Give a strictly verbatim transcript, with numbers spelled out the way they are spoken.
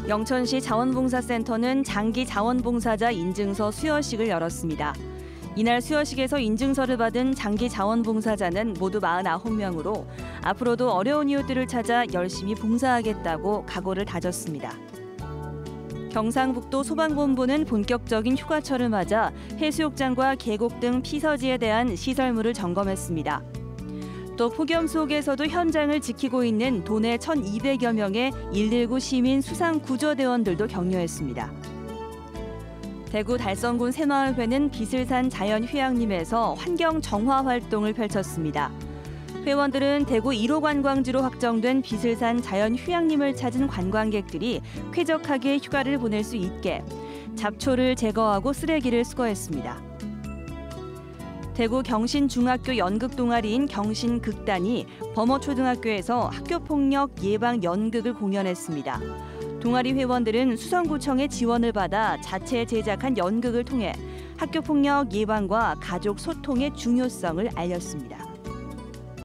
영천시 자원봉사센터는 장기 자원봉사자 인증서 수여식을 열었습니다. 이날 수여식에서 인증서를 받은 장기 자원봉사자는 모두 사십구 명으로 앞으로도 어려운 이웃들을 찾아 열심히 봉사하겠다고 각오를 다졌습니다. 경상북도 소방본부는 본격적인 휴가철을 맞아 해수욕장과 계곡 등 피서지에 대한 시설물을 점검했습니다. 또 폭염 속에서도 현장을 지키고 있는 도내 천이백여 명의 일일구 시민 수상구조대원들도 격려했습니다. 대구 달성군 새마을회는 비슬산 자연휴양림에서 환경 정화 활동을 펼쳤습니다. 회원들은 대구 일 호 관광지로 확정된 비슬산 자연휴양림을 찾은 관광객들이 쾌적하게 휴가를 보낼 수 있게 잡초를 제거하고 쓰레기를 수거했습니다. 대구 경신중학교 연극동아리인 경신극단이 범어초등학교에서 학교폭력 예방 연극을 공연했습니다. 동아리 회원들은 수성구청의 지원을 받아 자체 제작한 연극을 통해 학교폭력 예방과 가족 소통의 중요성을 알렸습니다.